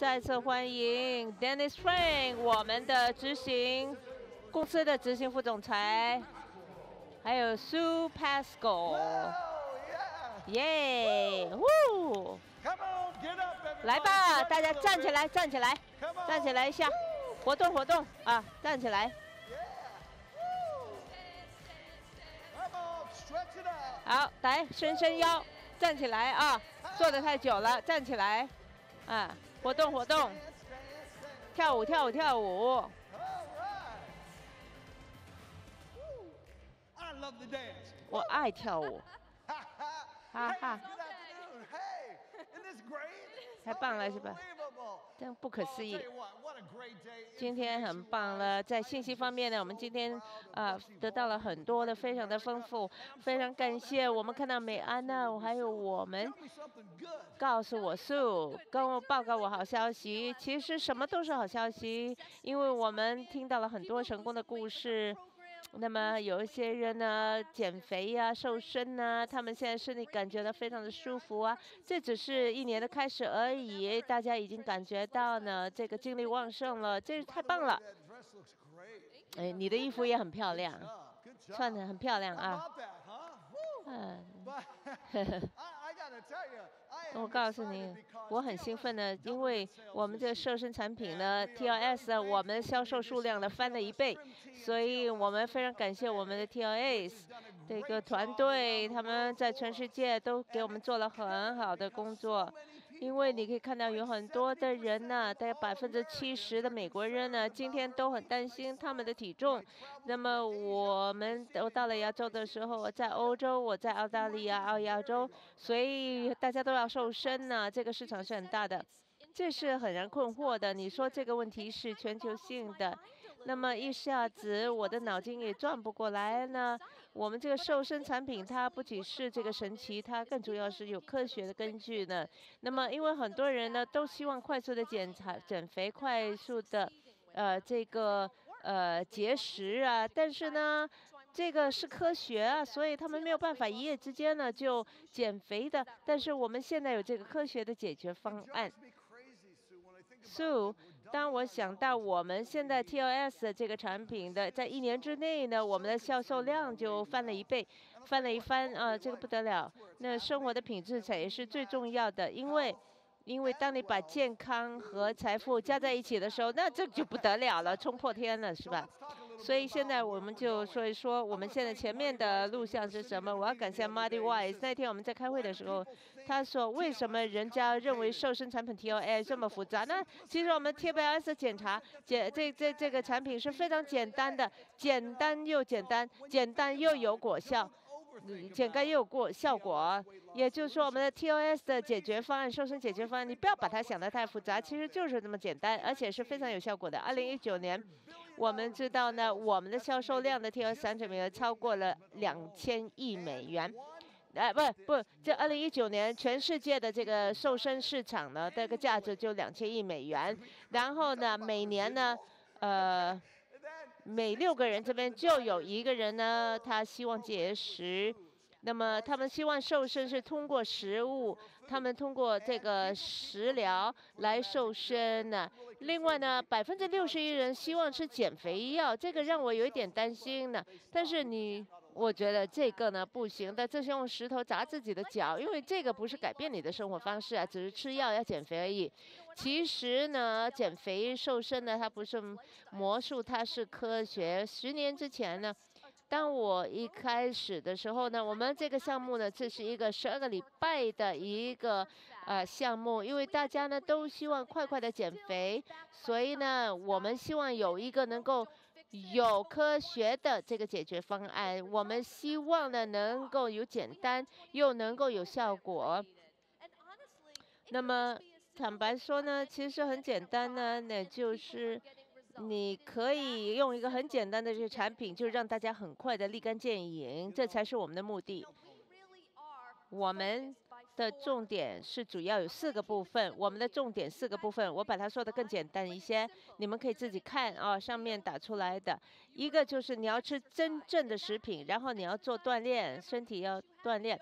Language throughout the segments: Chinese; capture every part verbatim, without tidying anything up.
再次欢迎 Dennis Frank， 我们的执行公司的执行副总裁，还有 Sue Pasqual， 耶，呜！来吧，大家站起来，站起来，站起来一下，活动活动啊，站起来。好，来伸伸腰，站起来啊！坐得太久了，站起来，啊，活动活动，跳舞跳舞跳舞。我爱跳舞，哈哈。太棒了是吧？真不可思议！今天很棒了，在信息方面呢，我们今天啊、呃、得到了很多的，非常的丰富，非常感谢。我们看到美安呢，还有我们告诉我素，跟我报告我好消息。其实什么都是好消息，因为我们听到了很多成功的故事。那么有一些人呢，减肥呀、啊、瘦身呐、啊，他们现在身体感觉到非常的舒服啊。这只是一年的开始而已，大家已经感觉到呢，这个精力旺盛了，这太棒了。哎，你的衣服也很漂亮，穿得很漂亮啊。嗯，我告诉你，我很兴奋的，因为我们这个瘦身产品呢 ，T L S 我们销售数量呢翻了一倍，所以我们非常感谢我们的 T L S 这个团队，他们在全世界都给我们做了很好的工作。因为你可以看到有很多的人呢，大概百分之七十的美国人呢，今天都很担心他们的体重。那么我们都到了亚洲的时候，我在欧洲，我在澳大利亚、澳亚洲，所以大家都要瘦身呢，这个市场是很大的。这是很让人困惑的。你说这个问题是全球性的，那么一下子我的脑筋也转不过来呢。我们这个瘦身产品，它不仅是这个神奇，它更主要是有科学的根据的。那么因为很多人呢都希望快速的减产、减肥，快速的呃这个呃节食啊，但是呢。这个是科学啊，所以他们没有办法一夜之间呢就减肥的。但是我们现在有这个科学的解决方案。Sue， 当我想到我们现在 T L S 这个产品的，在一年之内呢，我们的销售量就翻了一倍，翻了一番啊，这个不得了。那生活的品质才也是最重要的，因为。因为当你把健康和财富加在一起的时候，那这就不得了了，冲破天了，是吧？所以现在我们就说一说，我们现在前面的录像是什么？我要感谢 Marty Wise。那天我们在开会的时候，他说为什么人家认为瘦身产品 T L S 这么复杂呢？其实我们 T L S 检查检这这这个产品是非常简单的，简单又简单，简单又有果效。简单又有过效果，也就是说，我们的 T L S 的解决方案，瘦身解决方案，你不要把它想得太复杂，其实就是这么简单，而且是非常有效果的。二零一九年，我们知道呢，我们的销售量的 T L S 产品超过了两千亿美元。哎，不不，这二零一九年全世界的这个瘦身市场呢，这个价值就两千亿美元。然后呢，每年呢，呃。每六个人这边就有一个人呢，他希望节食。那么他们希望瘦身是通过食物，他们通过这个食疗来瘦身呢。另外呢，百分之六十一人希望吃减肥药，这个让我有一点担心呢。但是你，我觉得这个呢不行的，这是用石头砸自己的脚，因为这个不是改变你的生活方式啊，只是吃药要减肥而已。其实呢，减肥瘦身呢，它不是魔术，它是科学。十年之前呢。当我一开始的时候呢，我们这个项目呢，这是一个十二个礼拜的一个呃项目，因为大家呢都希望快快的减肥，所以呢，我们希望有一个能够有科学的这个解决方案，我们希望呢能够有简单又能够有效果。那么坦白说呢，其实很简单呢，那就是。你可以用一个很简单的这个产品，就让大家很快的立竿见影，这才是我们的目的。我们的重点是主要有四个部分，我们的重点四个部分，我把它说的更简单一些，你们可以自己看啊，上面打出来的。一个就是你要吃真正的食品，然后你要做锻炼，身体要锻炼。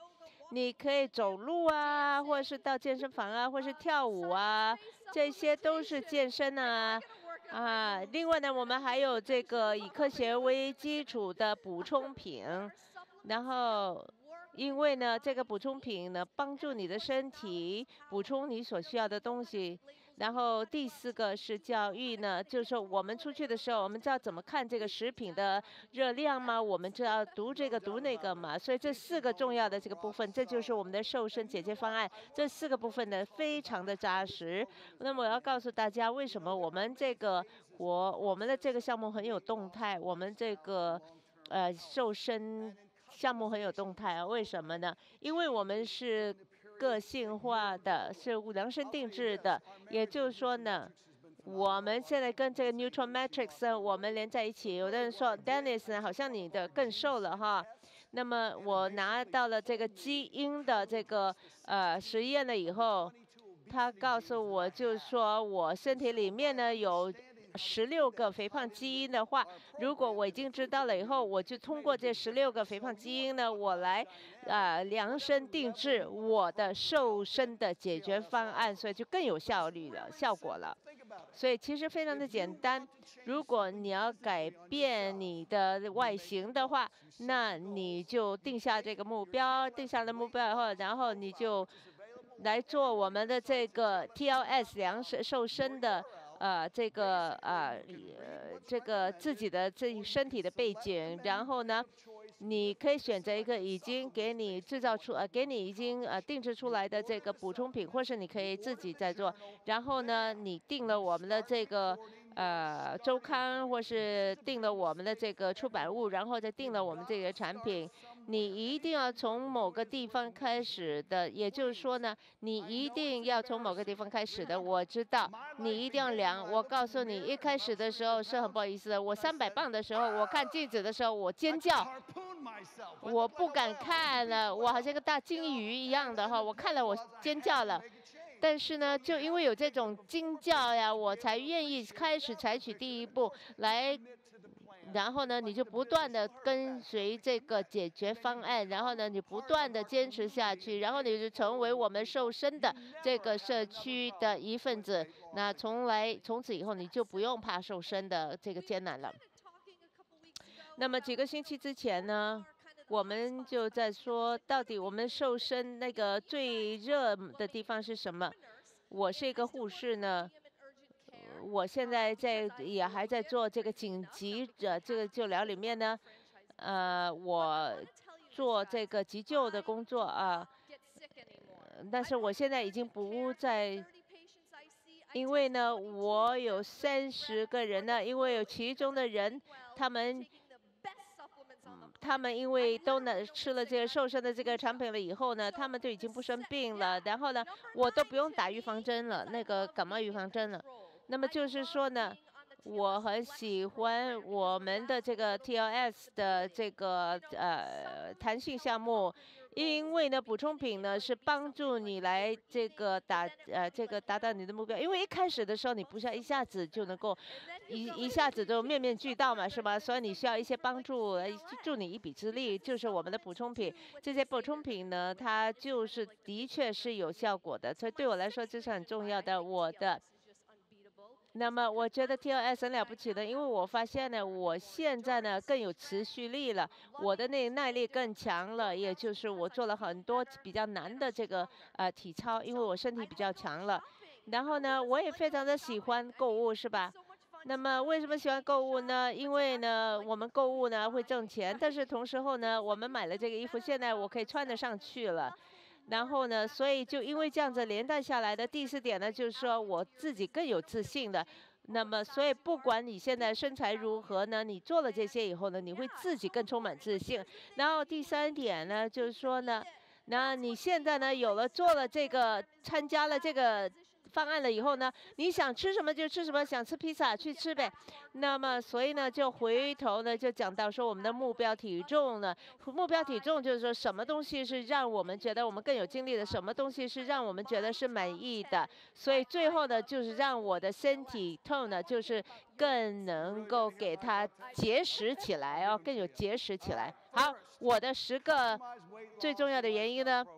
你可以走路啊，或者是到健身房啊，或是跳舞啊，这些都是健身啊。啊，另外呢，我们还有这个以科学为基础的补充品，然后。因为呢，这个补充品呢，帮助你的身体补充你所需要的东西。然后第四个是教育呢，就是说我们出去的时候，我们知道怎么看这个食品的热量吗？我们知道读这个读那个嘛。所以这四个重要的这个部分，这就是我们的瘦身解决方案。这四个部分呢，非常的扎实。那么我要告诉大家，为什么我们这个我我们的这个项目很有动态，我们这个呃瘦身。项目很有动态啊，为什么呢？因为我们是个性化的，是量身定制的，也就是说呢，我们现在跟这个 Neutral Matrix 呢我们连在一起。有的人说 Dennis 呢，好像你的更瘦了哈。那么我拿到了这个基因的这个呃实验了以后，他告诉我，就是说我身体里面呢有。十六个肥胖基因的话，如果我已经知道了以后，我就通过这十六个肥胖基因呢，我来啊、呃、量身定制我的瘦身的解决方案，所以就更有效率了，效果了。所以其实非常的简单。如果你要改变你的外形的话，那你就定下这个目标，定下了目标以后，然后你就来做我们的这个 T L S 量身瘦身的。呃，这个呃呃，这个自己的这身体的背景，然后呢，你可以选择一个已经给你制造出呃，给你已经呃定制出来的这个补充品，或是你可以自己再做。然后呢，你定了我们的这个呃周刊，或是定了我们的这个出版物，然后再定了我们这个产品。你一定要从某个地方开始的，也就是说呢，你一定要从某个地方开始的。我知道你一定要量。我告诉你，一开始的时候是很不好意思的。我三百磅的时候，我看镜子的时候，我尖叫，我不敢看了，我好像个大金鱼一样的哈，我看了我尖叫了。但是呢，就因为有这种惊叫呀，我才愿意开始采取第一步来。然后呢，你就不断的跟随这个解决方案，然后呢，你不断的坚持下去，然后你就成为我们瘦身的这个社区的一份子。那从来从此以后，你就不用怕瘦身的这个艰难了。那么几个星期之前呢，我们就在说，到底我们瘦身那个最热的地方是什么？我是一个护士呢。我现在在也还在做这个紧急的这个救疗里面呢，呃，我做这个急救的工作啊，但是我现在已经不在，因为呢，我有三十个人呢，因为有其中的人，他们。他们因为都呢吃了这个瘦身的这个产品了以后呢，他们就已经不生病了。然后呢，我都不用打预防针了，那个感冒预防针了。那么就是说呢，我很喜欢我们的这个 T L S 的这个呃弹性项目，因为呢补充品呢是帮助你来这个达呃这个达到你的目标。因为一开始的时候你不是一下子就能够一一下子就面面俱到嘛，是吧？所以你需要一些帮助，助你一臂之力，就是我们的补充品。这些补充品呢，它就是的确是有效果的，所以对我来说这是很重要的。我的。那么我觉得 T L S 很了不起的，因为我发现呢，我现在呢更有持续力了，我的那耐力更强了，也就是我做了很多比较难的这个呃体操，因为我身体比较强了。然后呢，我也非常的喜欢购物，是吧？那么为什么喜欢购物呢？因为呢，我们购物呢会挣钱，但是同时候呢，我们买了这个衣服，现在我可以穿得上去了。然后呢，所以就因为这样子连带下来的第四点呢，就是说我自己更有自信的。那么，所以不管你现在身材如何呢，你做了这些以后呢，你会自己更充满自信。然后第三点呢，就是说呢，那你现在呢有了做了这个参加了这个。方案了以后呢，你想吃什么就吃什么，想吃披萨去吃呗。那么所以呢，就回头呢就讲到说我们的目标体重呢，目标体重就是说什么东西是让我们觉得我们更有精力的，什么东西是让我们觉得是满意的。所以最后呢，就是让我的身体痛呢，就是更能够给它结实起来哦，更有结实起来。好，我的十个最重要的原因呢。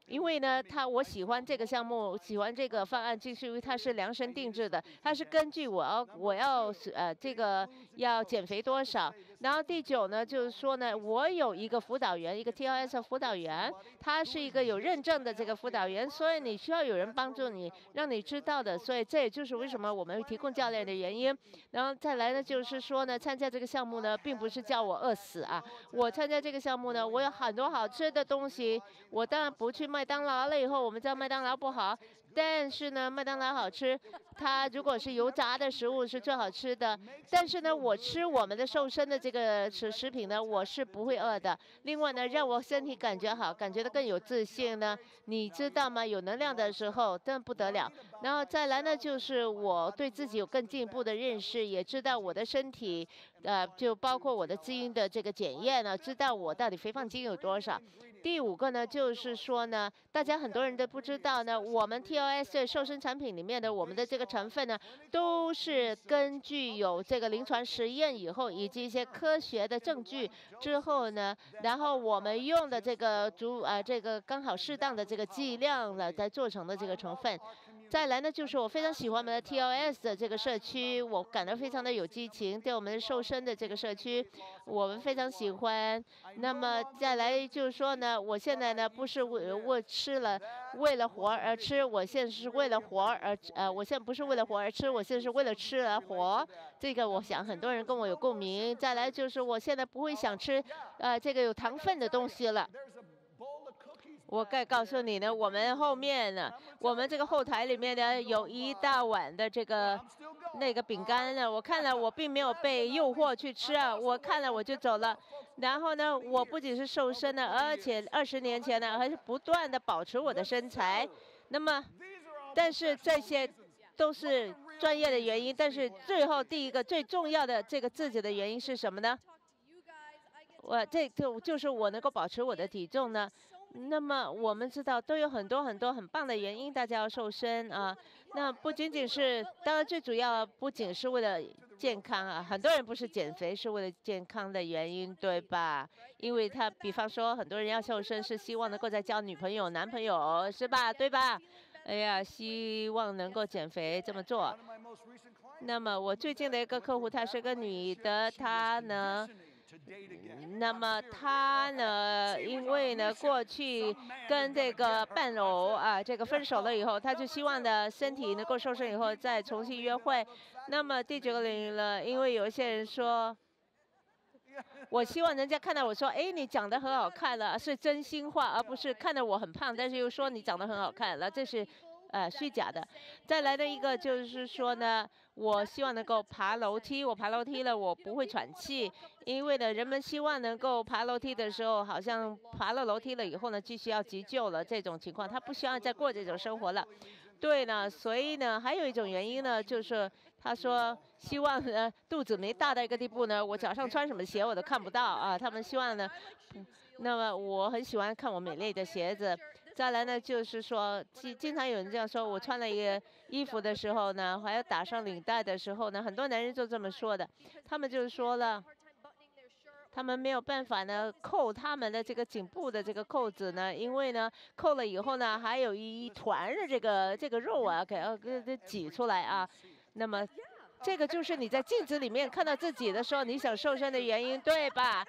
因为呢，他我喜欢这个项目，喜欢这个方案，就是因为它是量身定制的，它是根据我要我要呃这个要减肥多少。然后第九呢，就是说呢，我有一个辅导员，一个 T L S 辅导员，他是一个有认证的这个辅导员，所以你需要有人帮助你，让你知道的。所以这也就是为什么我们会提供教练的原因。然后再来呢，就是说呢，参加这个项目呢，并不是叫我饿死啊。我参加这个项目呢，我有很多好吃的东西。我当然不去麦当劳了，以后我们知道麦当劳不好，但是呢，麦当劳好吃。它如果是油炸的食物是最好吃的，但是呢，我吃我们的瘦身的这个食食品呢，我是不会饿的。另外呢，让我身体感觉好，感觉到更有自信呢，你知道吗？有能量的时候真不得了。然后再来呢，就是我对自己有更进一步的认识，也知道我的身体，呃，就包括我的基因的这个检验呢，知道我到底肥胖基因有多少。第五个呢，就是说呢，大家很多人都不知道呢，我们 T L S 的瘦身产品里面的我们的这个成分呢，都是根据有这个临床实验以后，以及一些科学的证据之后呢，然后我们用的这个足呃这个刚好适当的这个剂量呢，再做成的这个成分。再来呢，就是我非常喜欢我们的 T L S 的这个社区，我感到非常的有激情，对我们瘦身的这个社区，我们非常喜欢。那么再来就是说呢，我现在呢不是为为吃了为了活而吃，我现在是为了活而呃，我现在不是为了活而吃，我现在是为了吃而活。这个我想很多人跟我有共鸣。再来就是我现在不会想吃呃这个有糖分的东西了。我该告诉你呢，我们后面呢，我们这个后台里面呢，有一大碗的这个那个饼干呢，我看了我并没有被诱惑去吃啊，我看了我就走了。然后呢，我不仅是瘦身了，而且二十年前呢，还是不断的保持我的身材。那么，但是这些都是专业的原因，但是最后第一个最重要的这个自己的原因是什么呢？我这就就是我能够保持我的体重呢。那么我们知道都有很多很多很棒的原因，大家要瘦身啊。那不仅仅是，当然最主要不仅是为了健康啊，很多人不是减肥是为了健康的原因，对吧？因为他比方说很多人要瘦身是希望能够再交女朋友、男朋友，是吧？对吧？哎呀，希望能够减肥这么做。那么我最近的一个客户，她是个女的，她呢。那么她呢，因为呢过去跟这个伴侣啊这个分手了以后，她就希望呢身体能够瘦身以后再重新约会。那么第九个原因了，因为有一些人说，我希望人家看到我说，哎，你长得很好看了，是真心话，而不是看到我很胖，但是又说你长得很好看了，这是呃虚假的。再来的一个就是说呢，我希望能够爬楼梯，我爬楼梯了，我不会喘气，因为呢，人们希望能够爬楼梯的时候，好像爬了楼梯了以后呢，继续要急救了这种情况，他不希望再过这种生活了。对呢，所以呢，还有一种原因呢，就是他说希望呢肚子没大到一个地步呢，我脚上穿什么鞋我都看不到啊。他们希望呢，那么我很喜欢看我美丽的鞋子。再来呢，就是说，经经常有人这样说，我穿了一个衣服的时候呢，还要打上领带的时候呢，很多男人就这么说的，他们就说了。他们没有办法呢扣他们的这个颈部的这个扣子呢，因为呢扣了以后呢，还有一团的这个这个肉啊，给呃给给挤出来啊。那么这个就是你在镜子里面看到自己的时候，你想瘦身的原因，对吧？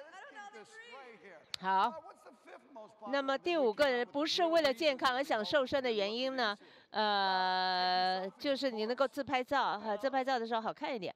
好。那么第五个人不是为了健康而想瘦身的原因呢？呃，就是你能够自拍照，哈，自拍照的时候好看一点。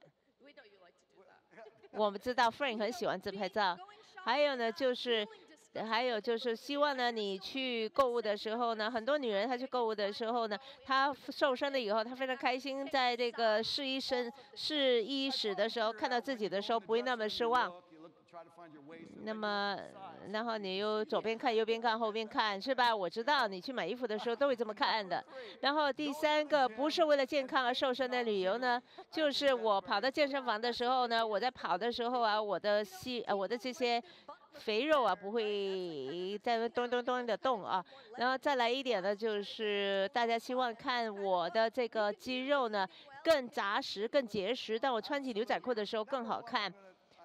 我们知道 Frank 很喜欢自拍照，还有呢就是，还有就是希望呢你去购物的时候呢，很多女人她去购物的时候呢，她瘦身了以后，她非常开心，在这个试衣身试衣室的时候看到自己的时候不会那么失望。那么，然后你又左边看、右边看、后边看，是吧？我知道你去买衣服的时候都会这么看的。然后第三个不是为了健康而瘦身的理由呢，就是我跑到健身房的时候呢，我在跑的时候啊，我的膝呃我的这些肥肉啊不会在那咚咚咚的动啊。然后再来一点呢，就是大家希望看我的这个肌肉呢更扎实、更结实，当我穿起牛仔裤的时候更好看。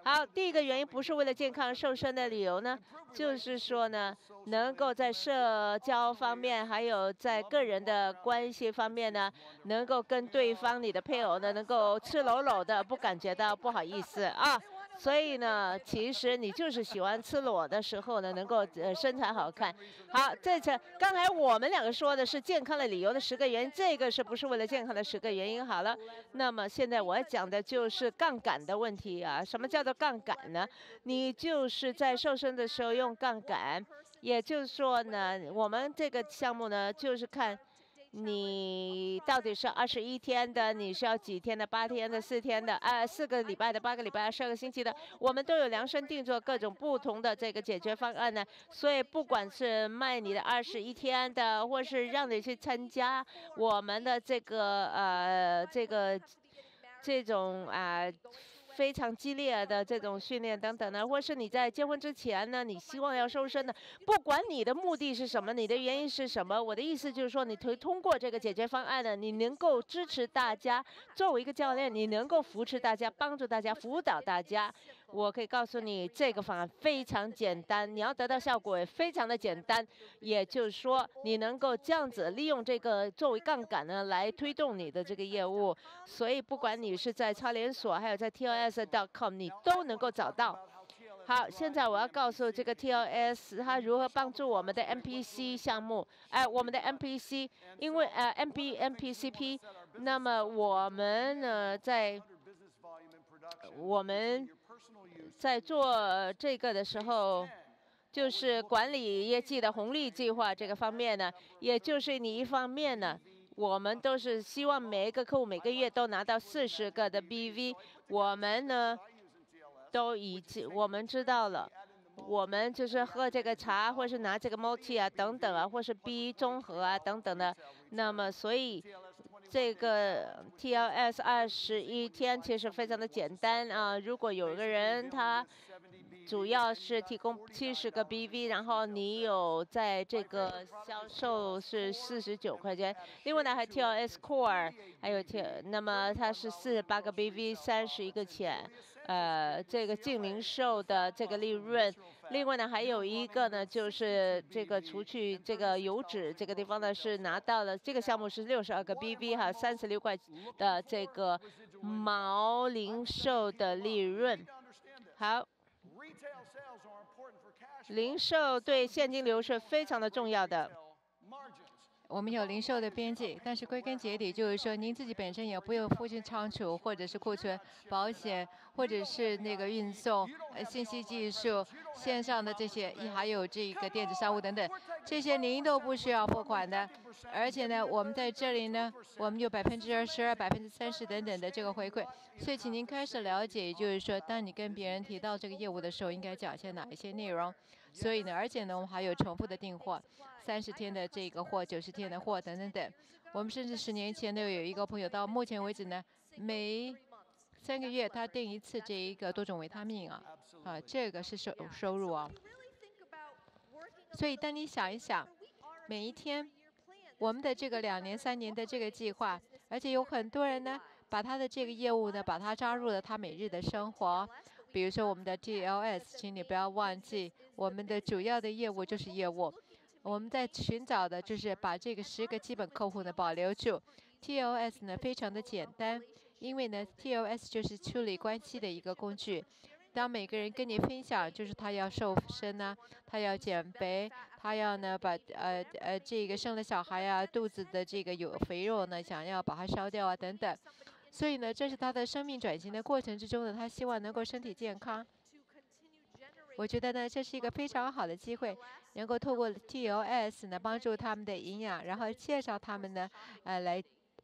好，第一个原因不是为了健康瘦身的理由呢，就是说呢，能够在社交方面，还有在个人的关系方面呢，能够跟对方你的配偶呢，能够赤裸裸的，不感觉到不好意思啊。所以呢，其实你就是喜欢赤裸的时候呢，能够呃身材好看。好，这次刚才我们两个说的是健康的理由的十个原因，这个是不是为了健康的十个原因？好了，那么现在我要讲的就是杠杆的问题啊。什么叫做杠杆呢？你就是在瘦身的时候用杠杆，也就是说呢，我们这个项目呢，就是看。你到底是二十一天的，你是要几天的？八天的、四天的，啊，四个礼拜的、八个礼拜、十二个星期的，我们都有量身定做各种不同的这个解决方案呢。所以不管是卖你的二十一天的，或是让你去参加我们的这个呃这个这种啊。非常激烈的这种训练等等呢，或是你在结婚之前呢，你希望要瘦身的，不管你的目的是什么，你的原因是什么，我的意思就是说，你通通过这个解决方案呢，你能够支持大家，作为一个教练，你能够扶持大家，帮助大家，辅导大家。我可以告诉你，这个方案非常简单，你要得到效果也非常的简单。也就是说，你能够这样子利用这个作为杠杆呢，来推动你的这个业务。所以，不管你是在超连锁，还有在 T L S dot com， 你都能够找到。好，现在我要告诉这个 T L S 它如何帮助我们的 M P C 项目，哎，我们的 M P C， 因为呃 M P M P C P， 那么我们呢在我们在做这个的时候。就是管理业绩的红利计划这个方面呢，也就是你一方面呢，我们都是希望每一个客户每个月都拿到四十个的 B V， 我们呢都已经我们知道了，我们就是喝这个茶，或是拿这个 multi 啊等等啊，或是 B 综合啊等等的，那么所以。这个 T L S 二十一天其实非常的简单啊，如果有个人他主要是提供七十个 B V， 然后你有在这个销售是四十九块钱，另外呢还 T L S Core， 还有 T， 那么它是四十八个 B V， 三十一个钱，呃，这个净零售的这个利润。另外呢，还有一个呢，就是这个除去这个油脂这个地方呢，是拿到了这个项目是六十二个 B V 哈，三十六块的这个毛零售的利润。好，零售对现金流是非常的重要的。 我们有零售的边际，但是归根结底就是说，您自己本身也不用付进仓储，或者是库存、保险，或者是那个运送、呃信息技术、线上的这些，还有这个电子商务等等，这些您都不需要付款的。而且呢，我们在这里呢，我们有百分之二十二、百分之三十等等的这个回馈，所以请您开始了解，就是说，当你跟别人提到这个业务的时候，应该讲些哪一些内容。所以呢，而且呢，我们还有重复的订货，三十天的这个货、九十天的货等等等。我们甚至十年前都有一个朋友，到目前为止呢，每三个月他订一次这一个多种维他命啊，啊，这个是收收入啊。所以当你想一想，每一天我们的这个两年、三年的这个计划，而且有很多人呢，把他的这个业务呢，把它扎入了他每日的生活。比如说我们的 T L S， 请你不要忘记，我们的主要的业务就是业务。我们在寻找的就是把这个十个基本客户呢保留住。T L S 呢非常的简单，因为呢 T L S 就是处理关系的一个工具。当每个人跟你分享，就是他要瘦身呢、啊，他要减肥，他要呢把呃呃这个生了小孩啊，肚子的这个有肥肉呢，想要把它烧掉啊等等。所以呢，这是他的生命转型的过程之中呢，他希望能够身体健康。我觉得呢，这是一个非常好的机会，能够透过 T L S 呢帮助他们的营养，然后介绍他们呢，呃，来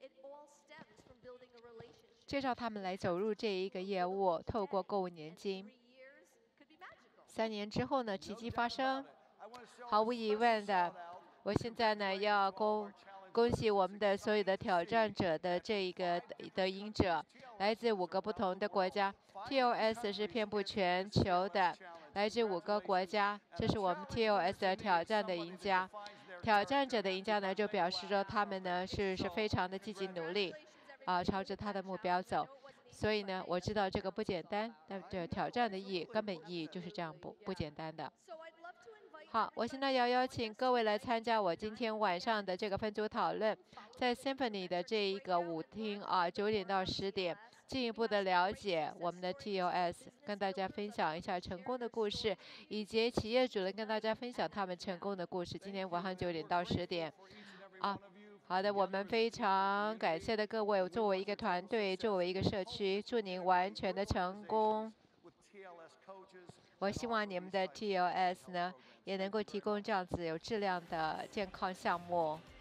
介绍他们来走入这一个业务，透过购物年金。三年之后呢，奇迹发生。毫无疑问的，我现在呢要恭。恭喜我们的所有的挑战者的这一个得赢者，来自五个不同的国家。T L S 是遍布全球的，来自五个国家，这是我们 T L S 的挑战的赢家。挑战者的赢家呢，就表示说他们呢是是非常的积极努力，啊，朝着他的目标走。 所以呢，我知道这个不简单，但这挑战的意义、根本意义就是这样不不简单的。好，我现在要邀请各位来参加我今天晚上的这个分组讨论，在 Symphony 的这一个舞厅啊，九点到十点，进一步的了解我们的 T L S， 跟大家分享一下成功的故事，以及企业主任跟大家分享他们成功的故事。今天晚上九点到十点，啊。好的，我们非常感谢的各位，作为一个团队，作为一个社区，祝您完全的成功。我希望你们的 T L S 呢，也能够提供这样子有质量的健康项目。